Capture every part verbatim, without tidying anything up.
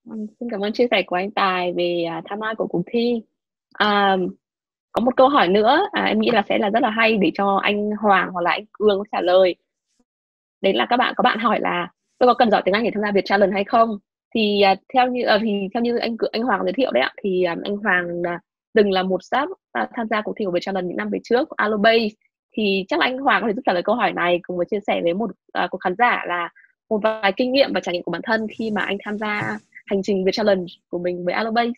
Ừm, xin cảm ơn chia sẻ của anh Tài về, à, tham gia của cuộc thi. À, có một câu hỏi nữa, à, em nghĩ là sẽ là rất là hay để cho anh Hoàng hoặc là anh Cương trả lời. Đấy là các bạn có bạn hỏi là tôi có cần giỏi tiếng Anh để tham gia Việt Challenge hay không? Thì à, theo như à, thì theo như anh Cự- anh Hoàng giới thiệu đấy ạ, thì à, anh Hoàng là từng là một staff à, tham gia cuộc thi của Việt Challenge những năm về trước của Alobase. Thì chắc là anh Hoàng có thể giúp trả lời câu hỏi này cùng với chia sẻ với một à, cuộc khán giả là một vài kinh nghiệm và trải nghiệm của bản thân khi mà anh tham gia hành trình Việt Challenge của mình với Alobase.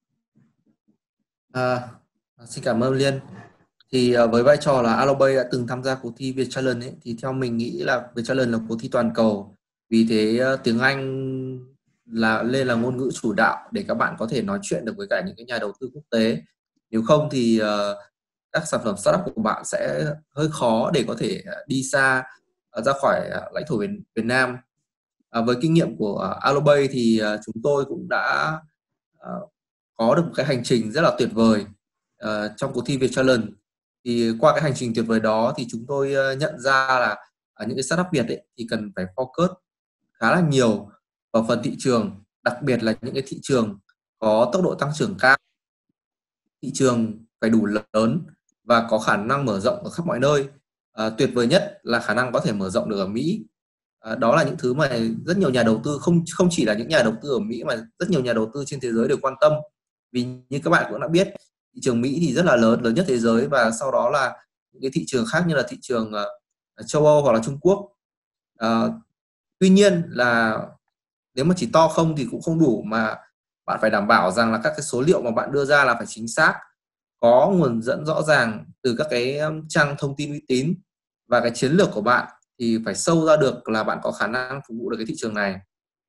À, xin cảm ơn Liên. Thì à, với vai trò là Alobay đã từng tham gia cuộc thi Việt Challenge ấy, thì theo mình nghĩ là Việt Challenge là cuộc thi toàn cầu. Vì thế à, tiếng Anh là lên là ngôn ngữ chủ đạo để các bạn có thể nói chuyện được với cả những cái nhà đầu tư quốc tế. Nếu không thì à, các sản phẩm startup của bạn sẽ hơi khó để có thể à, đi xa à, ra khỏi à, lãnh thổ Việt, Việt Nam. À, với kinh nghiệm của à, Alobay thì à, chúng tôi cũng đã à, có được một cái hành trình rất là tuyệt vời ờ, trong cuộc thi Việt Challenge. Thì qua cái hành trình tuyệt vời đó thì chúng tôi ờ, nhận ra là ở những cái startup Việt ấy, thì cần phải focus khá là nhiều vào phần thị trường, đặc biệt là những cái thị trường có tốc độ tăng trưởng cao, thị trường phải đủ lớn và có khả năng mở rộng ở khắp mọi nơi. À, tuyệt vời nhất là khả năng có thể mở rộng được ở Mỹ. À, đó là những thứ mà rất nhiều nhà đầu tư, không không chỉ là những nhà đầu tư ở Mỹ mà rất nhiều nhà đầu tư trên thế giới đều quan tâm. Vì như các bạn cũng đã biết, thị trường Mỹ thì rất là lớn, lớn nhất thế giới, và sau đó là những cái thị trường khác như là thị trường uh, châu Âu hoặc là Trung Quốc. À, tuy nhiên là nếu mà chỉ to không thì cũng không đủ, mà bạn phải đảm bảo rằng là các cái số liệu mà bạn đưa ra là phải chính xác, có nguồn dẫn rõ ràng từ các cái um, trang thông tin uy tín, và cái chiến lược của bạn thì phải sâu ra được là bạn có khả năng phục vụ được cái thị trường này.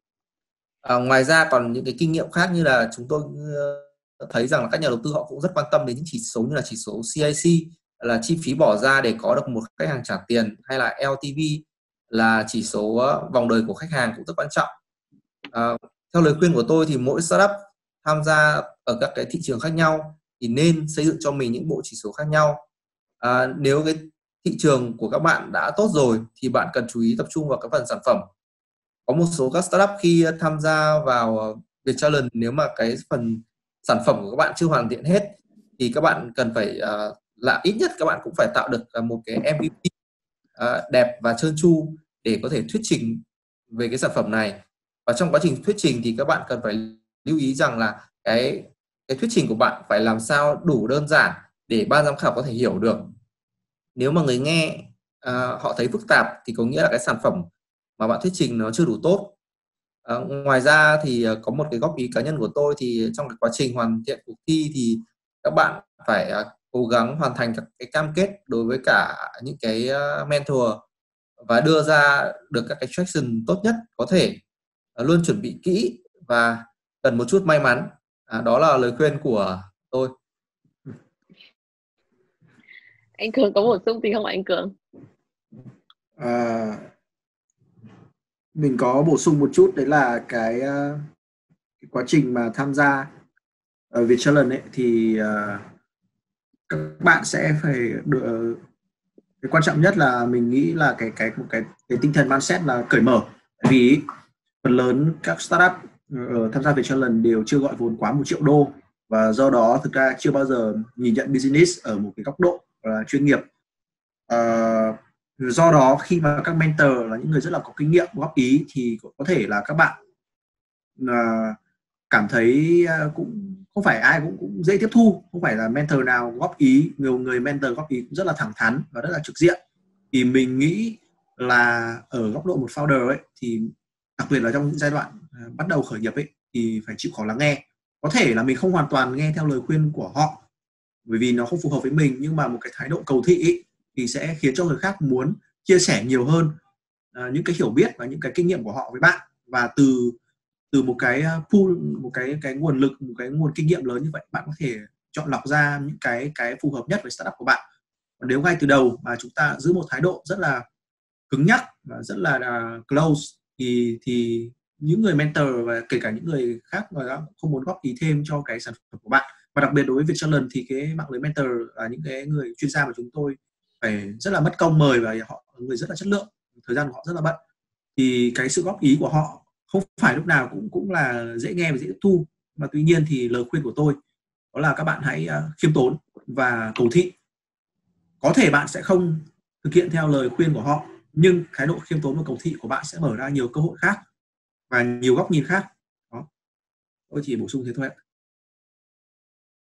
À, ngoài ra còn những cái kinh nghiệm khác như là chúng tôi uh, thấy rằng là các nhà đầu tư họ cũng rất quan tâm đến những chỉ số như là chỉ số xê i xê, là chi phí bỏ ra để có được một khách hàng trả tiền, hay là lờ tê vê là chỉ số uh, vòng đời của khách hàng, cũng rất quan trọng. À, theo lời khuyên của tôi thì mỗi startup tham gia ở các cái thị trường khác nhau thì nên xây dựng cho mình những bộ chỉ số khác nhau. À, nếu cái thị trường của các bạn đã tốt rồi thì bạn cần chú ý tập trung vào cái phần sản phẩm. Có một số các startup khi tham gia vào Việt Challenge, nếu mà cái phần sản phẩm của các bạn chưa hoàn thiện hết thì các bạn cần phải uh, là ít nhất các bạn cũng phải tạo được uh, một cái em vê pê uh, đẹp và trơn tru để có thể thuyết trình về cái sản phẩm này. Và trong quá trình thuyết trình thì các bạn cần phải lưu ý rằng là cái cái thuyết trình của bạn phải làm sao đủ đơn giản để ban giám khảo có thể hiểu được. Nếu mà người nghe uh, họ thấy phức tạp thì có nghĩa là cái sản phẩm mà bạn thuyết trình nó chưa đủ tốt. À, ngoài ra thì uh, có một cái góp ý cá nhân của tôi, thì trong cái quá trình hoàn thiện cuộc thi thì các bạn phải uh, cố gắng hoàn thành các cái cam kết đối với cả những cái uh, mentor, và đưa ra được các cái traction tốt nhất có thể. Uh, luôn chuẩn bị kỹ và cần một chút may mắn. À, đó là lời khuyên của tôi. Anh Cường có bổ sung gì không ạ anh Cường? À, mình có bổ sung một chút, đấy là cái, uh, cái quá trình mà tham gia ở Việt Challenge ấy, thì uh, các bạn sẽ phải được, cái quan trọng nhất là mình nghĩ là cái cái một cái cái tinh thần mindset là cởi mở. Vì phần lớn các startup uh, tham gia Việt Challenge đều chưa gọi vốn quá một triệu đô, và do đó thực ra chưa bao giờ nhìn nhận business ở một cái góc độ uh, chuyên nghiệp. Uh, do đó khi mà các mentor là những người rất là có kinh nghiệm góp ý thì có thể là các bạn uh, cảm thấy uh, cũng không phải ai cũng, cũng dễ tiếp thu, không phải là mentor nào góp ý, nhiều người mentor góp ý cũng rất là thẳng thắn và rất là trực diện. Thì mình nghĩ là ở góc độ một founder ấy, thì đặc biệt là trong những giai đoạn uh, bắt đầu khởi nghiệp ấy, thì phải chịu khó lắng nghe. Có thể là mình không hoàn toàn nghe theo lời khuyên của họ bởi vì nó không phù hợp với mình, nhưng mà một cái thái độ cầu thị ấy, thì sẽ khiến cho người khác muốn chia sẻ nhiều hơn uh, những cái hiểu biết và những cái kinh nghiệm của họ với bạn. Và từ từ một cái pool, một cái cái nguồn lực, một cái nguồn kinh nghiệm lớn như vậy, bạn có thể chọn lọc ra những cái cái phù hợp nhất với startup của bạn. Còn nếu ngay từ đầu mà chúng ta giữ một thái độ rất là cứng nhắc và rất là uh, close, thì thì những người mentor và kể cả những người khác mà không muốn góp ý thêm cho cái sản phẩm của bạn. Và đặc biệt đối với Việt Challenge thì cái mạng lưới mentor là những cái người chuyên gia mà chúng tôi phải rất là mất công mời, và họ người rất là chất lượng, thời gian của họ rất là bận, thì cái sự góp ý của họ không phải lúc nào cũng cũng là dễ nghe và dễ tiếp thu, mà tuy nhiên thì lời khuyên của tôi đó là các bạn hãy uh, khiêm tốn và cầu thị. Có thể bạn sẽ không thực hiện theo lời khuyên của họ, nhưng thái độ khiêm tốn và cầu thị của bạn sẽ mở ra nhiều cơ hội khác và nhiều góc nhìn khác. Đó, tôi chỉ bổ sung thế thôi ạ.